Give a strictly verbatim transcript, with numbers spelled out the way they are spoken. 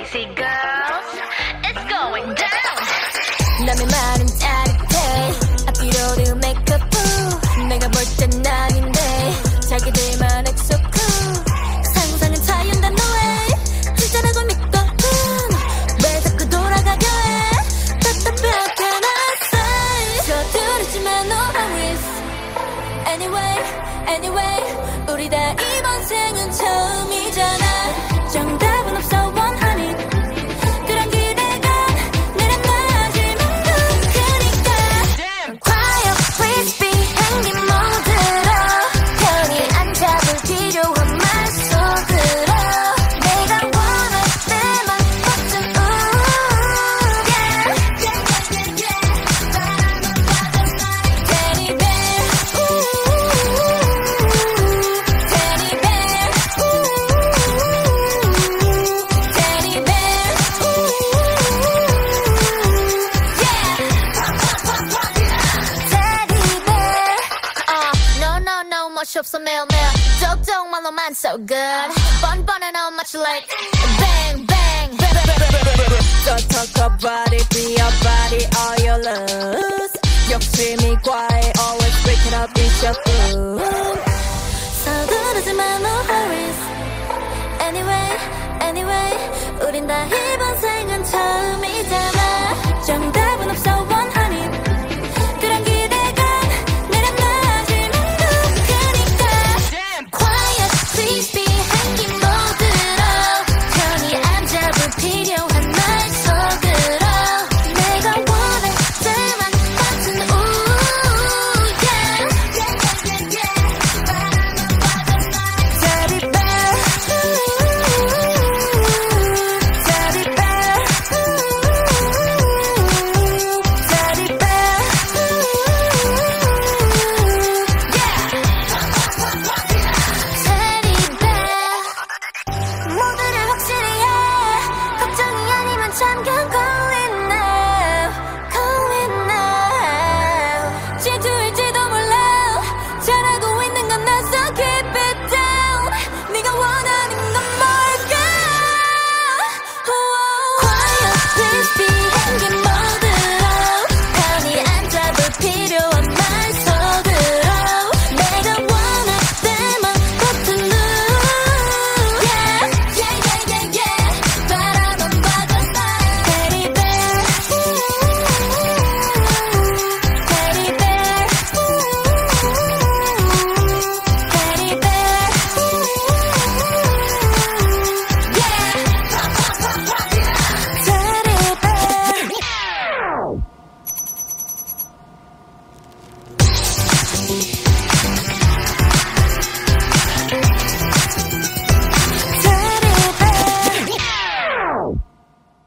Stacy girls, it's going down. 남의 말은 짜릿해 앞뒤로도 메이크업 내가 볼 땐 아닌데 자기들만 엑소 cool 상상은 자유한다 no way 진짜라고 믿거든 왜 자꾸 돌아가려 해 답답해 can I say 서두르지만 no hurries Anyway anyway 우리 다 이번 생은 처음이잖아 정답은 없어 one hundred 그런 기대가 내려 마지막도 크니까 Quiet please be 행님 모두로 편히 앉아볼 필요한 말 속으로 내가 원할 때만 버튼 우 Teddybear 멋이 없어 매일매일 쪽쪽말로만 so good 뻔뻔해 no much like bang bang Don't talk about it be your body all your love 욕심이 과해 always break it up it's your food